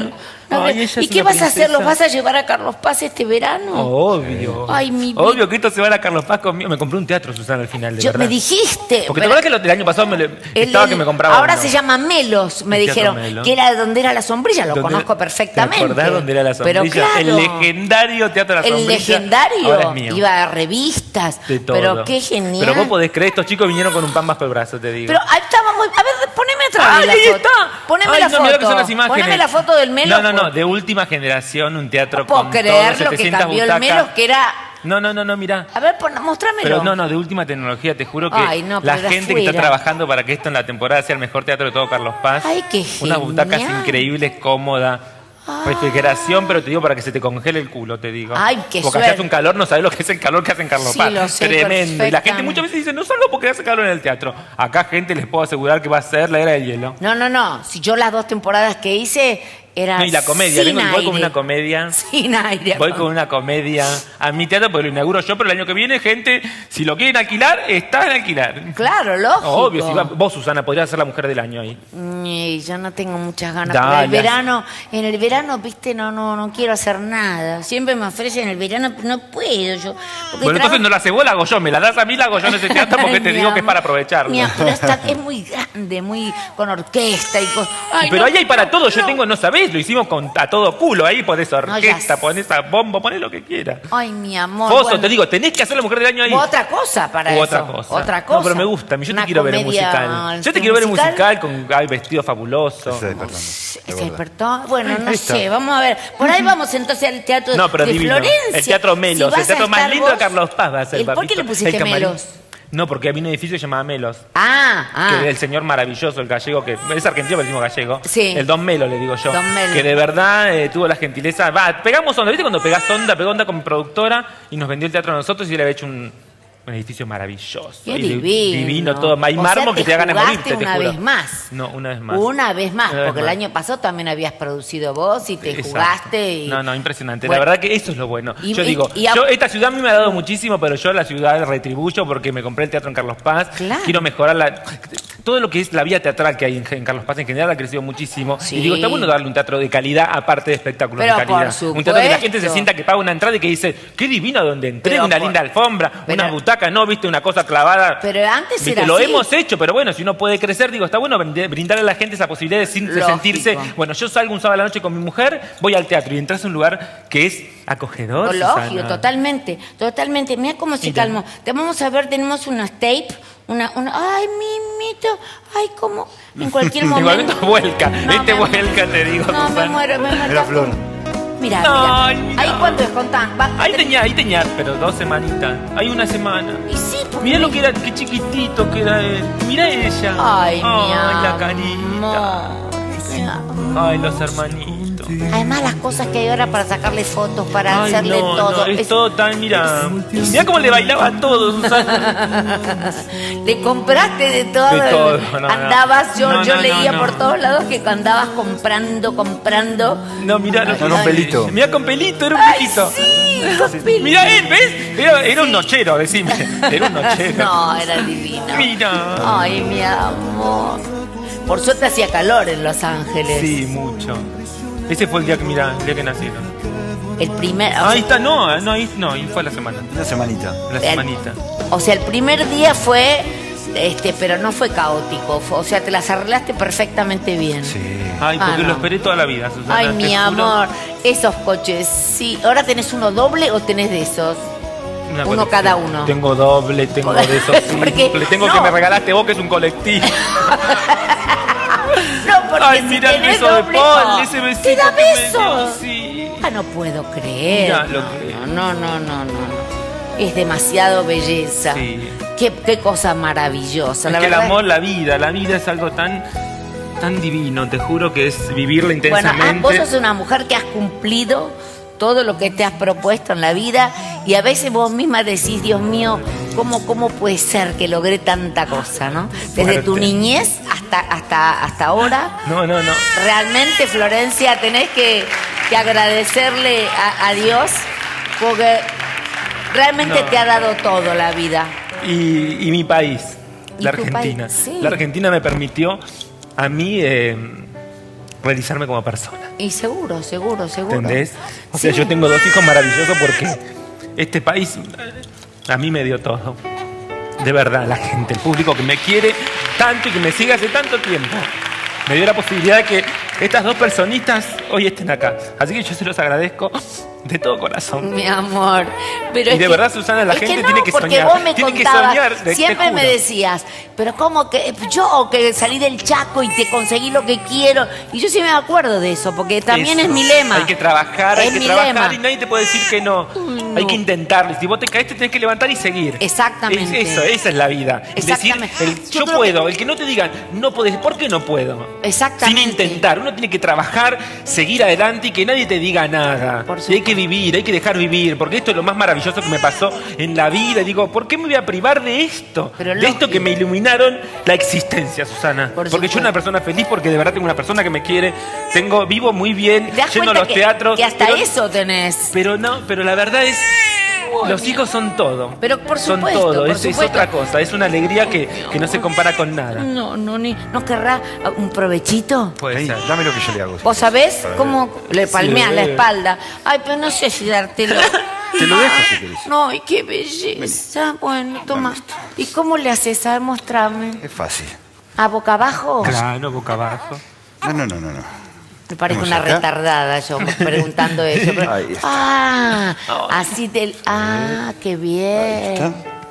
A ver, Ay, ella ¿y es qué una vas a hacer? princesa. ¿Los vas a llevar a Carlos Paz este verano? Obvio. Ay, mi vida. Obvio que esto se va a Carlos Paz conmigo. Me compré un teatro, Susana, al final, de Yo, verdad. me dijiste. Porque pero- te acuerdas que lo- el año pasado me le- el- estaba el- que me compraba Ahora uno. se llama Melos, me El Teatro dijeron. Melos. Que era donde era la sombrilla, lo ¿Dónde- conozco perfectamente. ¿Te acordás dónde era la sombrilla? Pero claro. El legendario Teatro de la El Sombrilla. legendario. Ahora es mío. Iba a revistas. De todo. Pero qué genial. Pero vos podés creer, estos chicos vinieron con un pan bajo el brazo, te digo. Pero ahí estábamos. A ver, poneme otra ¡Ay, vez la ahí foto. está! Poneme Ay, la no, mirá foto. que son las imágenes. Poneme la foto del Melos. No, no, no, por- de última generación, un teatro No puedo con creer todo, lo que setecientas cambió el butacas. Melos, que era. No, no, no, no, mirá. A ver, pon, mostrámelo. Pero no, no, de última tecnología, te juro que Ay, no, la pero de gente que está afuera. trabajando para que esto en la temporada sea el mejor teatro de todo Carlos Paz. Ay, qué Unas butacas genial. increíbles, cómodas. Refrigeración, pero te digo para que se te congele el culo, te digo. Ay, qué Porque suerte. hace un calor, no sabes lo que es el calor que hace en Carlos Sí, Paz. lo sé Tremendo. Y la gente perfectamente. muchas veces dice, no salgo porque hace calor en el teatro. Acá, gente, les puedo asegurar que va a ser la era del hielo. No, no, no. Si yo las dos temporadas que hice eran. No, y la comedia, sin vengo, voy con aire. una comedia. Sin aire. Voy con una comedia a mi teatro porque lo inauguro yo, pero el año que viene, gente, si lo quieren alquilar, está en alquilar. Claro, lógico. Obvio, si va- vos, Susana, podrías ser la mujer del año ahí. Y yo no tengo muchas ganas. Dale. Porque el verano, en el verano, viste, no, no, no quiero hacer nada. Siempre me ofrecen el verano, pero no puedo yo. porque Bueno, entonces trabajo- no la haces vos, la hago yo. Me la das a mí, la hago yo en ese teatro porque te Mi digo que es amor, para aprovecharlo. mi amor, pero está- es muy grande, muy con orquesta y con. Ay, Pero no, ahí hay para no, todo, yo no. tengo, no sabés, lo hicimos con, a todo culo, ahí ponés ya orquesta, sé. ponés a bombo, ponés lo que quieras. Ay, mi amor. Foso, bueno. te digo, tenés que hacer la mujer del año ahí. U otra cosa para U eso. otra cosa. Otra cosa. No, pero me gusta, yo te Una quiero ver en comedia, musical. Yo te este, quiero ver en musical con ay, vestido fabuloso. Se despertando, ¿Se de verdad. despertó? Bueno, no Ahí está. sé, vamos a ver. Por ahí vamos entonces al teatro No, pero de divino. Florencia. El Teatro Melos, Si el vas teatro a más estar lindo de vos- Carlos Paz va a ser. ¿El ¿Por qué papito. le pusiste El camarín. Melos? No, porque había un edificio llamado Melos. Ah, ah. Que el señor maravilloso, el gallego, que es argentino, pero decimos gallego. Sí. El Don Melo, le digo yo. Don Melo. Que de verdad eh, tuvo la gentileza. Va, pegamos onda. ¿Viste cuando pegás onda? Pegó onda con mi productora y nos vendió el teatro a nosotros y él había hecho un, un edificio maravilloso. Qué Y de- divino. Divino todo. Hay O mármol sea, que te da ganas de jugaste morirte, te una juro. vez más. No, una vez más. Una vez más, Una vez porque el más. año pasado también habías producido vos y te Exacto. jugaste. Y... No, no, impresionante. Bueno. La verdad que eso es lo bueno. Y- yo y- digo, y a- yo, esta ciudad a mí me ha dado muchísimo, pero yo la ciudad retribuyo porque me compré el teatro en Carlos Paz. Claro. Quiero mejorar la, todo lo que es la vía teatral que hay en, en Carlos Paz en general ha crecido muchísimo. Sí. Y digo, está bueno darle un teatro de calidad aparte de espectáculos Pero de calidad. por Un teatro que la gente se supuesto. sienta que paga una entrada y que dice, qué divino donde entré, Pero una por- linda alfombra, pero- una butaca, no, viste, una cosa clavada. Pero antes Viste, era lo así. hemos hecho, pero bueno, si uno puede crecer, digo, está bueno brinde- brindarle a la gente esa posibilidad de, sin- de Lógico. sentirse, bueno, yo salgo un sábado a la noche con mi mujer, voy al teatro y entras a un lugar que es acogedor. Lógico, Susana. totalmente, totalmente. Mira cómo se Mira. calmó. Te vamos a ver, tenemos unos tape, una, una, ay, mimito, ay, cómo, en cualquier momento. Igualmente vuelca, No, este me- vuelca, te digo, No, me Susana. muero, me muero. Era Flor. Mira, Ay, mira. mira. Ahí cuando es contán, va. Ahí tenía, ahí tenía, pero dos semanitas. Hay una semana. Y sí, porque Mirá lo que era, qué chiquitito que era él. Mirá ella. Ay, mi la amor, carita. mi amor. Ay, los hermanitos. Además las cosas que hay ahora para sacarle fotos, para Ay, hacerle no, todo. no, es, Es- todo tan, mira. Mirá cómo le bailaba a todos, Susana. Le compraste de todo. De todo, no, no. andabas, yo, No, yo no, leía no, por no. todos lados que andabas comprando, comprando. No, mirá. Con un pelito. Mirá con pelito, era un Ay, pelito. sí, con pelito. Mirá él, ¿ves? Era, era un nochero, decime. Era un nochero. No, era divino. Mira. Ay, mi amor. Por suerte hacía calor en Los Ángeles. Sí, mucho. Ese fue el día que, mirá, el día que nacieron. El primer. O Ahí sea, está, no, no, ahí, no, ahí fue la semana. Una semanita. La el- semanita. o sea, el primer día fue. Este, pero no fue caótico. fue- o sea, te las arreglaste perfectamente bien. Sí. Ay, porque Ah, no. lo esperé toda la vida, Susana. Ay, te mi juro. amor, esos coches, sí. ¿Ahora tenés uno doble o tenés de esos? Una Uno colección. cada uno. Tengo doble, tengo de esos Porque- simple, tengo no. que me regalaste vos que es un colectivo. No, porque Ay, si mira el tenés beso de doble, Paul, no. ese besito ¿Te da que me besos? dio, sí. Ah, no puedo creer. Mirá lo no, que- no, no, no, no. Es demasiado belleza. Sí. Qué, qué cosa maravillosa. Es la que el verdad. amor, la vida, la vida es algo tan, tan divino, te juro que es vivirla Bueno, intensamente. ah, vos sos una mujer que has cumplido todo lo que te has propuesto en la vida y a veces vos misma decís, Dios mío, ¿cómo, cómo puede ser que logré tanta cosa, no? Desde tu Fuerte. niñez hasta, hasta, hasta ahora. No, no, no. Realmente, Florencia, tenés que, que agradecerle a, a Dios porque realmente No. te ha dado todo la vida. Y, y mi país, ¿Y la tu Argentina. país? Sí. La Argentina me permitió a mí eh, realizarme como persona. Y seguro, seguro, seguro. ¿Entendés? O sea, Sí. yo tengo dos hijos maravillosos porque este país a mí me dio todo. De verdad, la gente, el público que me quiere tanto y que me sigue hace tanto tiempo, me dio la posibilidad de que estas dos personitas hoy estén acá. Así que yo se los agradezco de todo corazón. Mi amor. Pero Y es de que- verdad, Susana, la es gente que no, tiene que porque soñar. vos me Tiene que contabas, soñar, te- te siempre me juro. decías, pero ¿cómo que yo que salí del Chaco y te conseguí lo que quiero? Y yo sí me acuerdo de eso, porque también Eso. es mi lema. Hay que trabajar, hay Es que mi trabajar lema. y nadie te puede decir que no. no. Hay que intentarlo. Si vos te caes, te tenés que levantar y seguir. Exactamente. Es eso, esa es la vida. Decir, Exactamente. el, Yo yo creo puedo, que- el que no te digan, no podés, ¿por qué no puedo? Exactamente. Sin intentar. Uno tiene que trabajar, seguir adelante y que nadie te diga nada. Por Y hay que vivir, hay que dejar vivir, porque esto es lo más maravilloso que me pasó en la vida. Y digo, ¿por qué me voy a privar de esto? Pero de lógico. esto que me iluminaron la existencia, Susana. Por porque supuesto. yo soy una persona feliz porque de verdad tengo una persona que me quiere. Tengo, vivo muy bien, ¿Te das yendo a cuenta los que, teatros. que hasta pero- eso tenés? pero no, pero la verdad es, los hijos son todo. Pero por son supuesto, todo, por es, es supuesto. otra cosa, es una alegría que, que no se compara con nada. No, no, ni, ¿no querrá un provechito? Puede Ahí, ser. dame lo que yo le hago. ¿Vos sabés Para ver. cómo le palmeas Sí. la espalda? Ay, pero no sé si dártelo. Te lo dejo si querés. No, ay, qué belleza. Bueno, toma. ¿Y cómo le haces? A ver, mostrame. Es fácil. ¿A boca abajo? Claro, boca abajo. No, no, no, no. no. Me parece Vamos una acá. retardada yo preguntando eso. pero- Ahí está. Ah, así te... Ah, qué bien. está.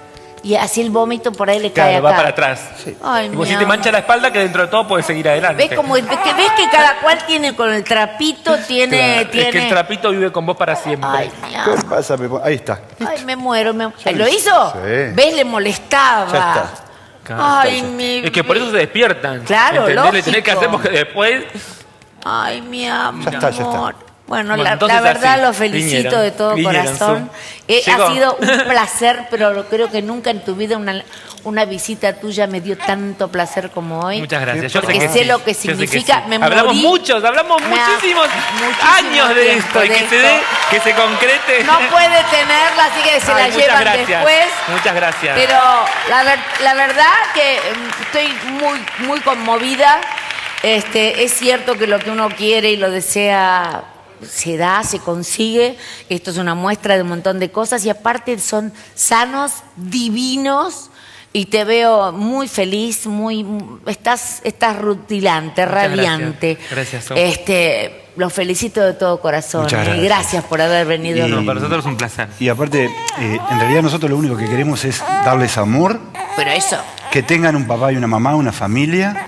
Y así el vómito por ahí le cae Claro, acá. va para atrás. Ay, Y mi vos si te amor. mancha la espalda, que dentro de todo puedes seguir adelante. ¿Ves, como, que, ves que cada cual tiene con el trapito, tiene... Claro, tiene... Es que el trapito vive con vos para siempre. Ay, mi ¿Qué amor. pasa? Me pon- Ahí está. Ay, me muero. Me... Ya ¿Lo lo- hizo? Sí. ¿Ves? Le molestaba. Ya está. Claro. Ay, mi... Es que por eso se despiertan. Claro, ¿entendés? Le tenés que lógico. hacer porque después... Ay, mi amor. Ya está, ya está. Bueno, Bueno, la, entonces la verdad así, lo felicito vinieron, de todo vinieron, corazón. Su. Eh, Llegó. ha sido un placer, pero creo que nunca en tu vida una, una visita tuya me dio tanto placer como hoy. Muchas gracias. Yo Porque sé, que sé sí. lo que Yo sé que significa. sí. Me hablamos morí. muchos, hablamos Me ha- muchísimos muchísimo años de tiempo esto y de que se esto. dé, que se concrete. No puede tenerla, así que se Ay, la muchas llevan gracias. después. Muchas gracias. Pero la, ver- la verdad que mm, estoy muy, muy conmovida. Este, es cierto que lo que uno quiere y lo desea se da, se consigue. Esto es una muestra de un montón de cosas y aparte son sanos, divinos. Y te veo muy feliz, muy estás estás rutilante, Muchas radiante. gracias. Gracias, Sol. Este, los felicito de todo corazón. Muchas Y gracias. gracias por haber venido. Y- No, para nosotros es un placer. Y aparte, eh, en realidad nosotros lo único que queremos es darles amor, Pero eso, que tengan un papá y una mamá, una familia,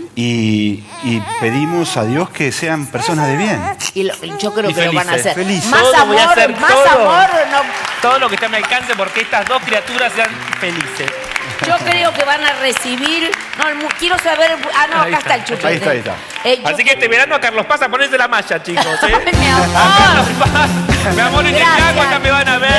y, y pedimos a Dios que sean personas de bien. y lo- yo creo Y que lo van a felices. hacer. Felices. Más Todo amor, voy a hacer, más todo. amor, no. Todo lo que esté a mi alcance porque estas dos criaturas sean felices. Yo creo que van a recibir. No, el mu- quiero saber. Ah, no, Ahí acá está, está. el chupete. Ahí está, ahí está. Eh, yo- Así que este verano a Carlos Paz a ponerse la malla, chicos. ¿eh? Ay, mi A amor. Carlos Paz. Mi amor, en el Gracias. agua acá me van a ver.